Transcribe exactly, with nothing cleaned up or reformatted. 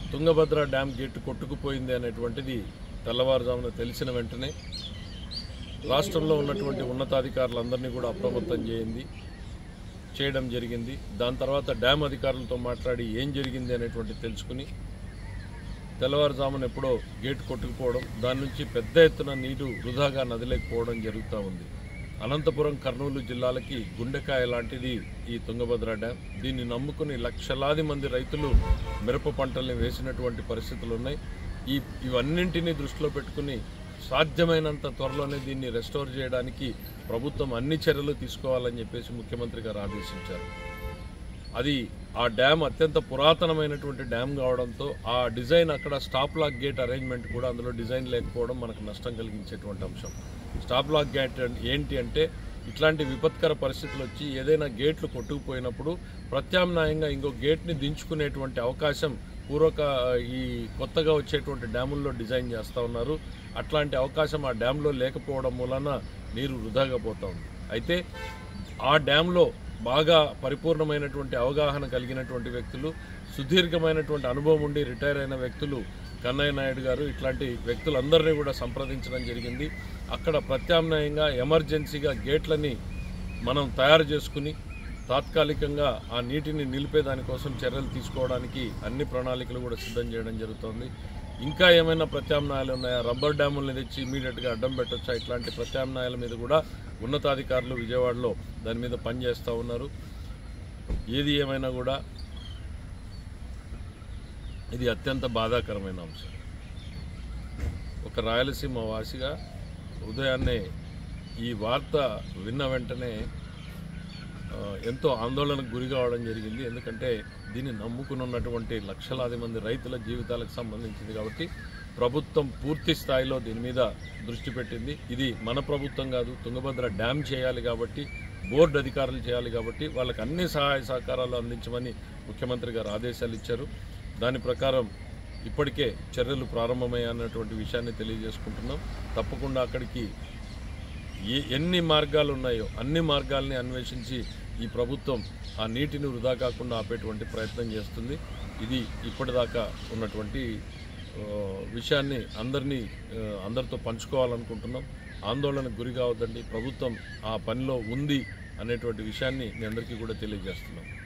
Tungabhadra dam gate కొట్టుకుపోయింది అనేటువంటిది తెల్లవారుజామున తెలిసిన వెంటనే రాష్ట్రంలో ఉన్నటువంటి ఉన్నతాధికారులందరినీ కూడా అప్రమత్తం చేయింది చేయడం జరిగింది. దాని తర్వాత డ్యామ్ అధికారులతో మాట్లాడి ఏం జరిగింది అనేటువంటి తెలుసుకుని తెల్లవారుజామున ఎప్పుడో గేట్ కొట్టుకుపోవడం, దాని నుంచి పెద్ద ఎత్తున నీరు వృధాగా నదిలేకపోవడం జరుగుతూ ఉంది. అనంతపురం, కర్నూలు జిల్లాలకి గుండెకాయ లాంటిది ఈ తుంగభద్ర డ్యామ్. దీన్ని నమ్ముకుని లక్షలాది మంది రైతులు మిరప పంటల్ని వేసినటువంటి పరిస్థితులు ఉన్నాయి. ఈ ఇవన్నింటినీ దృష్టిలో పెట్టుకుని సాధ్యమైనంత త్వరలోనే దీన్ని రెస్టోర్ చేయడానికి ప్రభుత్వం అన్ని చర్యలు తీసుకోవాలని చెప్పేసి ముఖ్యమంత్రి గారు ఆదేశించారు. అది ఆ డ్యామ్ అత్యంత పురాతనమైనటువంటి డ్యామ్ కావడంతో ఆ డిజైన్ అక్కడ స్టాప్ లాక్ గేట్ అరేంజ్మెంట్ కూడా అందులో డిజైన్ లేకపోవడం మనకు నష్టం కలిగించేటువంటి అంశం. స్టాప్ లాక్ గేట్ ఏంటి అంటే ఇట్లాంటి విపత్కర పరిస్థితులు వచ్చి ఏదైనా గేట్లు కొట్టుకుపోయినప్పుడు ప్రత్యామ్నాయంగా ఇంకో గేట్ని దించుకునేటువంటి అవకాశం పూర్వక ఈ కొత్తగా వచ్చేటువంటి డ్యాముల్లో డిజైన్ చేస్తూ ఉన్నారు. అట్లాంటి అవకాశం ఆ డ్యాంలో లేకపోవడం వలన నీరు వృధాగా పోతూ ఉంది. అయితే ఆ డ్యాంలో బాగా పరిపూర్ణమైనటువంటి అవగాహన కలిగినటువంటి వ్యక్తులు, సుదీర్ఘమైనటువంటి అనుభవం ఉండి రిటైర్ అయిన వ్యక్తులు కన్నయ్య నాయుడు గారు ఇట్లాంటి వ్యక్తులందరినీ కూడా సంప్రదించడం జరిగింది. అక్కడ ప్రత్యామ్నాయంగా ఎమర్జెన్సీగా గేట్లని మనం తయారు చేసుకుని తాత్కాలికంగా ఆ నీటిని నిలిపేదానికోసం చర్యలు తీసుకోవడానికి అన్ని ప్రణాళికలు కూడా సిద్ధం చేయడం జరుగుతోంది. ఇంకా ఏమైనా ప్రత్యామ్నాయాలు ఉన్నాయా, రబ్బర్ డ్యాముల్ని తెచ్చి ఇమీడియట్గా అడ్డం పెట్టొచ్చా, ఇట్లాంటి ప్రత్యామ్నాయాల మీద కూడా ఉన్నతాధికారులు విజయవాడలో దాని మీద పనిచేస్తూ ఉన్నారు. ఏది ఏమైనా కూడా ఇది అత్యంత బాధాకరమైన అంశం. ఒక రాయలసీమ వాసిగా ఉదయాన్నే ఈ వార్త విన్న వెంటనే ఎంతో ఆందోళనకు గురి కావడం జరిగింది. ఎందుకంటే దీన్ని నమ్ముకుని ఉన్నటువంటి లక్షలాది మంది రైతుల జీవితాలకు సంబంధించింది కాబట్టి ప్రభుత్వం పూర్తి స్థాయిలో దీని మీద దృష్టి పెట్టింది. ఇది మన ప్రభుత్వం కాదు, తుంగభద్ర డ్యామ్ చేయాలి కాబట్టి, బోర్డు అధికారులు చేయాలి కాబట్టి వాళ్ళకి అన్ని సహాయ సహకారాలు అందించమని ముఖ్యమంత్రి గారు ఆదేశాలు ఇచ్చారు. దాని ప్రకారం ఇప్పటికే చర్యలు ప్రారంభమయ్యాయన్నటువంటి విషయాన్ని తెలియజేసుకుంటున్నాం. తప్పకుండా అక్కడికి ఏ ఎన్ని మార్గాలు ఉన్నాయో అన్ని మార్గాల్ని అన్వేషించి ఈ ప్రభుత్వం ఆ నీటిని వృధా కాకుండా ఆపేటువంటి ప్రయత్నం చేస్తుంది. ఇది ఇప్పటిదాకా ఉన్నటువంటి విషయాన్ని అందరినీ అందరితో పంచుకోవాలనుకుంటున్నాం. ఆందోళనకు గురి కావద్దండి, ప్రభుత్వం ఆ పనిలో ఉంది అనేటువంటి విషయాన్ని మీ అందరికీ కూడా తెలియజేస్తున్నాం.